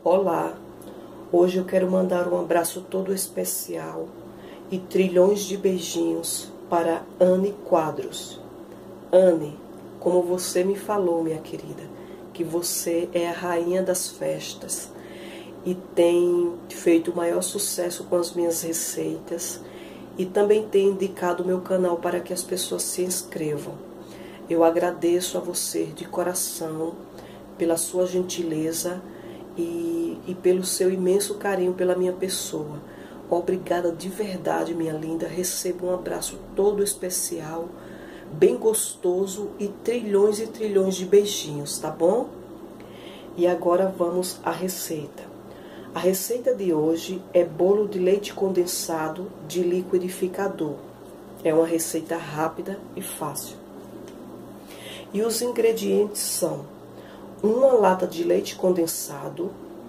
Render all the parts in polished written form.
Olá, hoje eu quero mandar um abraço todo especial e trilhões de beijinhos para Anne Quadros. Anne, como você me falou, minha querida, que você é a rainha das festas e tem feito o maior sucesso com as minhas receitas e também tem indicado o meu canal para que as pessoas se inscrevam. Eu agradeço a você de coração pela sua gentileza e pelo seu imenso carinho pela minha pessoa. Obrigada de verdade, minha linda. Receba um abraço todo especial, bem gostoso e trilhões de beijinhos, tá bom? E agora vamos à receita. A receita de hoje é bolo de leite condensado de liquidificador. É uma receita rápida e fácil. E os ingredientes são: uma lata de leite condensado,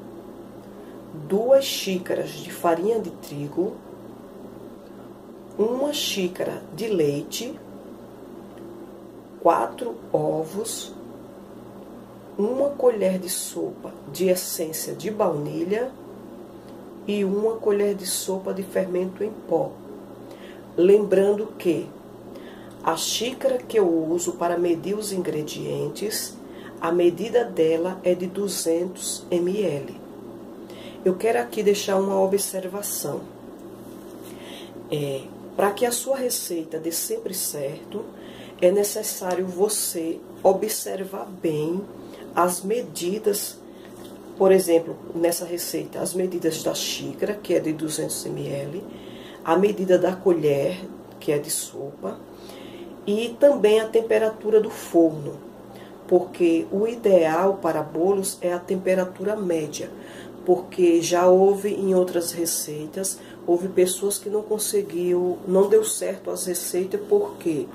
2 xícaras de farinha de trigo, 1 xícara de leite, 4 ovos, 1 colher de sopa de essência de baunilha e 1 colher de sopa de fermento em pó. Lembrando que a xícara que eu uso para medir os ingredientes, a medida dela é de 200 ml. Eu quero aqui deixar uma observação. Para que a sua receita dê sempre certo, é necessário você observar bem as medidas. Por exemplo, nessa receita, as medidas da xícara, que é de 200 ml, a medida da colher, que é de sopa, e também a temperatura do forno, porque o ideal para bolos é a temperatura média, porque já houve em outras receitas, houve pessoas que não conseguiu, não deu certo as receitas porque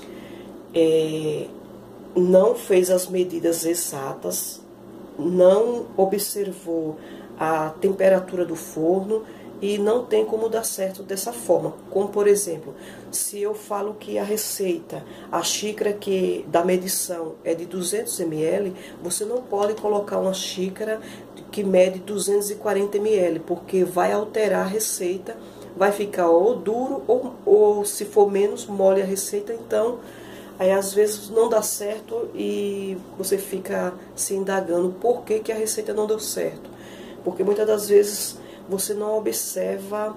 não fez as medidas exatas, não observou a temperatura do forno e não tem como dar certo dessa forma. Como, por exemplo, se eu falo que a receita, a xícara da medição é de 200 ml, você não pode colocar uma xícara que mede 240 ml, porque vai alterar a receita, vai ficar ou duro ou se for menos, mole a receita. Então, aí às vezes não dá certo e você fica se indagando por que a receita não deu certo. Porque muitas das vezes você não observa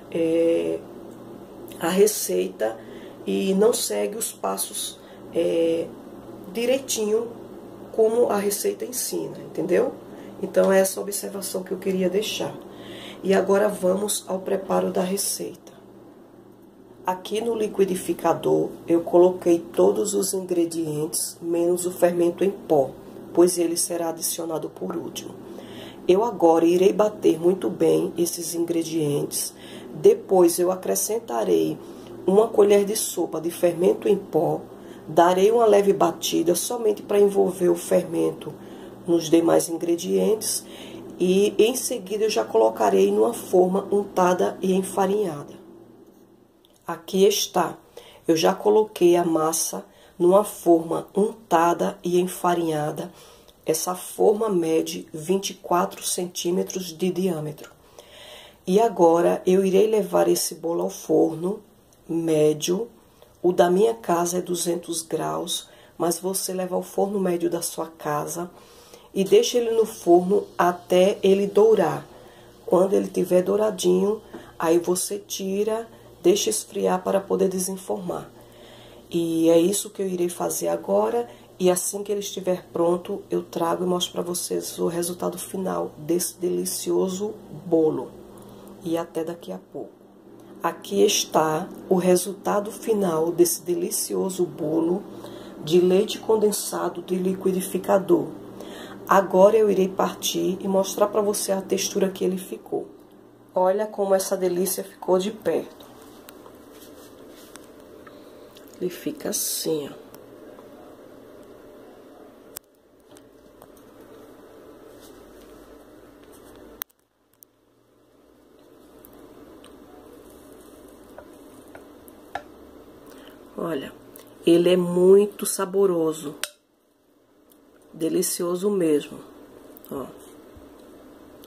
a receita e não segue os passos direitinho como a receita ensina, entendeu? Então é essa observação que eu queria deixar. E agora vamos ao preparo da receita. Aqui no liquidificador eu coloquei todos os ingredientes, menos o fermento em pó, pois ele será adicionado por último. Eu agora irei bater muito bem esses ingredientes. Depois eu acrescentarei 1 colher de sopa de fermento em pó. Darei uma leve batida somente para envolver o fermento nos demais ingredientes. E em seguida eu já colocarei numa forma untada e enfarinhada. Aqui está. Eu já coloquei a massa numa forma untada e enfarinhada. Essa forma mede 24 centímetros de diâmetro. E agora eu irei levar esse bolo ao forno médio. O da minha casa é 200 graus, mas você leva ao forno médio da sua casa e deixa ele no forno até ele dourar. Quando ele estiver douradinho, aí você tira, deixa esfriar para poder desenformar. E é isso que eu irei fazer agora. E assim que ele estiver pronto, eu trago e mostro para vocês o resultado final desse delicioso bolo. E até daqui a pouco. Aqui está o resultado final desse delicioso bolo de leite condensado de liquidificador. Agora eu irei partir e mostrar para você a textura que ele ficou. Olha como essa delícia ficou de perto. Ele fica assim, ó. Olha, ele é muito saboroso, delicioso mesmo, ó.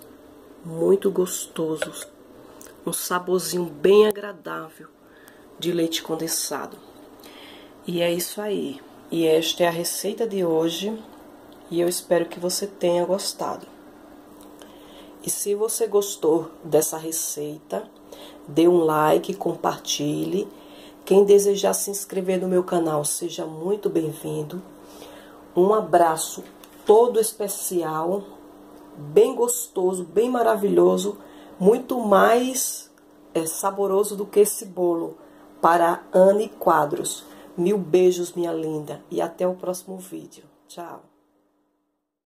muito gostoso, um saborzinho bem agradável de leite condensado. E é isso aí. E esta é a receita de hoje e eu espero que você tenha gostado. E se você gostou dessa receita, dê um like, compartilhe. Quem desejar se inscrever no meu canal, seja muito bem-vindo. Um abraço todo especial, bem gostoso, bem maravilhoso, muito mais saboroso do que esse bolo, para Anne Quadros. Mil beijos, minha linda, e até o próximo vídeo. Tchau!